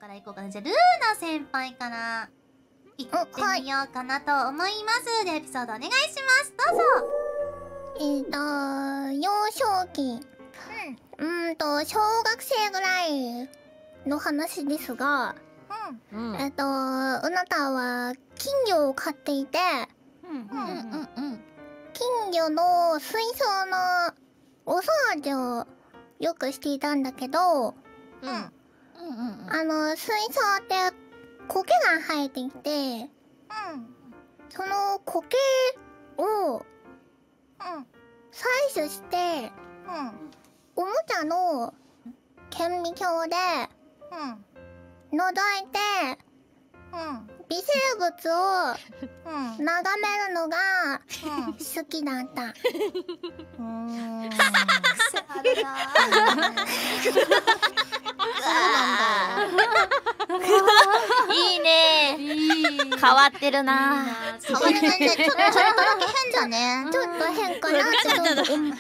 から行こうかな。じゃあルーナ先輩から行ってみようかなと思います。ではエピソードお願いします。どうぞ。 幼少期。小学生ぐらいの話ですが、うなたは金魚を飼っていて、金魚の水槽のお掃除をよくしていたんだけど、水槽って苔が生えていて、その苔を採取して、おもちゃの顕微鏡で覗いて、微生物を眺めるのが好きだった。 癖あるな。 いいね。変わってるな。 変わってるね。ちょっとだけ変だね。ちょっと変かなってちょっと思う。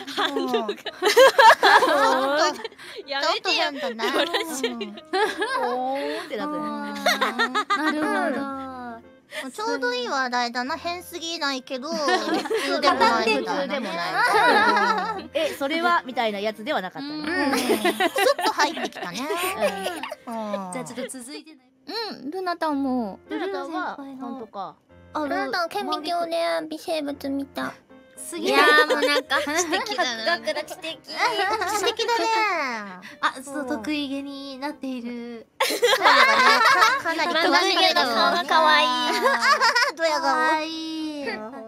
やめてよ。 変だな。 おーってなったね。 なるほど。 ちょうどいい話題だな。変すぎないけど普通でもないみたいなね。 それはみたいなやつではなかったね。 スッと入ってきたね。 じゃあちょっと続いてね。 ルナタンも。ルナタンは本当か。 ルナタン顕微鏡で微生物見た。 すげえ。 いやもうなんか知的だな。 知的だね。 あ、そう得意げになっている。 かなりまつげの顔が可愛い。 ドヤ顔。 可愛い。